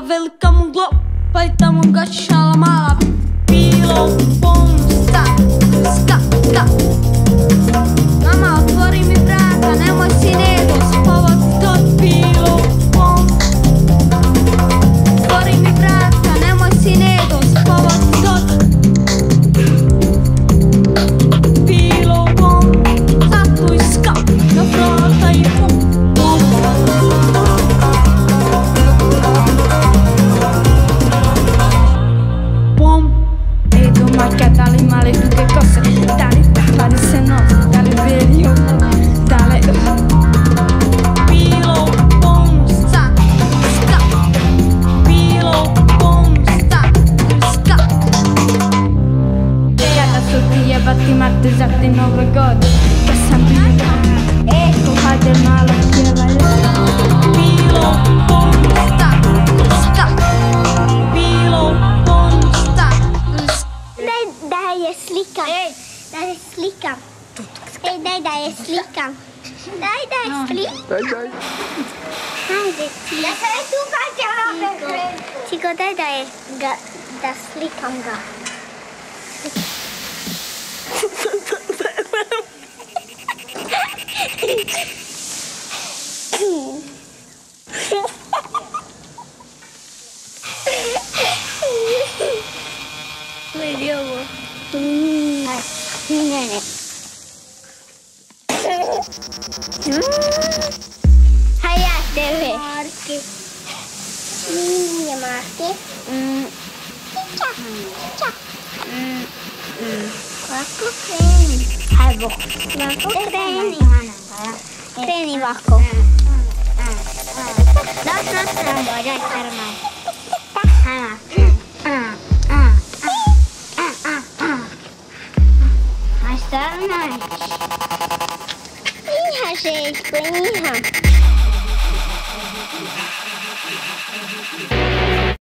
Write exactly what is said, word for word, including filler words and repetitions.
velika mugla, pa i tamo gašala mala. Bilo u polnu sta, ska, ska. Mama, otvori mi vrata, nemoj si nedo spovat dot. Bilo u polnu, otvori mi vrata, nemoj si nedo spovat dot. Bilo u polnu, zatuj ska, na vrata i pum. Da li male duge kose, da li pari se nos, da li veli oko, da li... Bilo u polnu sta, ska. Bilo u polnu sta, ska. Kada su ti jebati marte za te nove godine, kad sam bila, eko hajde malo pjevaj. Bilo u polnu sta, ska. Bilo u polnu sta, ska. Daj je slikam. Ej, daj je slikam. Ej, daj da je slikam. Daj da je slikam. Daj, daj. Hajde ti. Ja se tu kađa. Čiko, daj da je ga, da slikam ga. Vidi ovo. Ne, ne. Hajde ja tebe. Marke. Nije Marke. Čiča. Čiča. Ovako kreni. Hajde. Ovako kreni. Kreni ovako. Da, da, da. Dođaj, krmaj. Hajde. Stavnaj. Njiha, Željko, njiha.